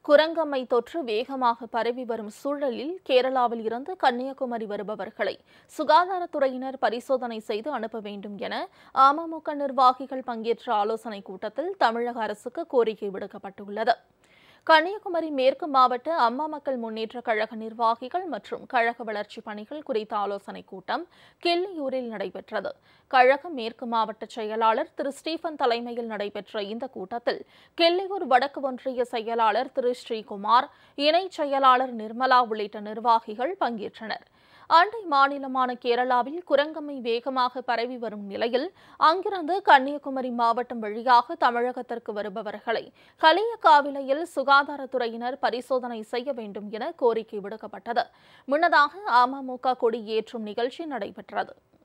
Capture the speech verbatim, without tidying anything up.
குரங்கம்மை தொற்று வேகமாக பரவி வரும் சூழலில் கேரளாவில் இருந்து கன்னியாகுமரி வருபவர்களை சுகாதாரத்துறையினர் பரிசோதனை செய்து அனுப்ப வேண்டும் என அமமுக நிர்வாகிகள் பங்கேற்ற ஆலோசனைக் கூட்டத்தில் தமிழக அரசுக்கு கோரிக்கை விடுக்கப்பட்டுள்ளது. கன்னியாகுமரி மேற்கு மாவட்ட அம்மா மக்கள் முன்னேற்ற கழக நிர்வாகிகள் மற்றும் கழக வளர்ச்சிப் பணிகள் குறித்த ஆலோசனைக் கூட்டம் கிள்ளியூரில் நடைபெற்றது. கழக மேற்கு மாவட்ட செயலாளர் திரு ஸ்டீபன் தலைமையில் நடைபெற்ற இந்த கூட்டத்தில் கிள்ளியூர் வடக்கு ஒன்றிய செயலாளர் திரு ஸ்ரீகுமார், இணைச் செயலாளர் நிர்மலா உள்ளிட்ட நிர்வாகிகள் பங்கேற்றனர். அண்டை மாநிலமான கேரளாவில் குரங்கம்மை வேகமாக பரவி வரும் நிலையில் அங்கிருந்து கன்னியாகுமரி மாவட்டம் வழியாக தமிழகத்திற்கு வருபவர்களை களியக்காவிளையில் சுகாதாரத்துறையினர் பரிசோதனை செய்ய வேண்டும் என கோரிக்கை விடுக்கப்பட்டது. முன்னதாக அமமுக கொடி ஏற்றும் நிகழ்ச்சி நடைபெற்றது.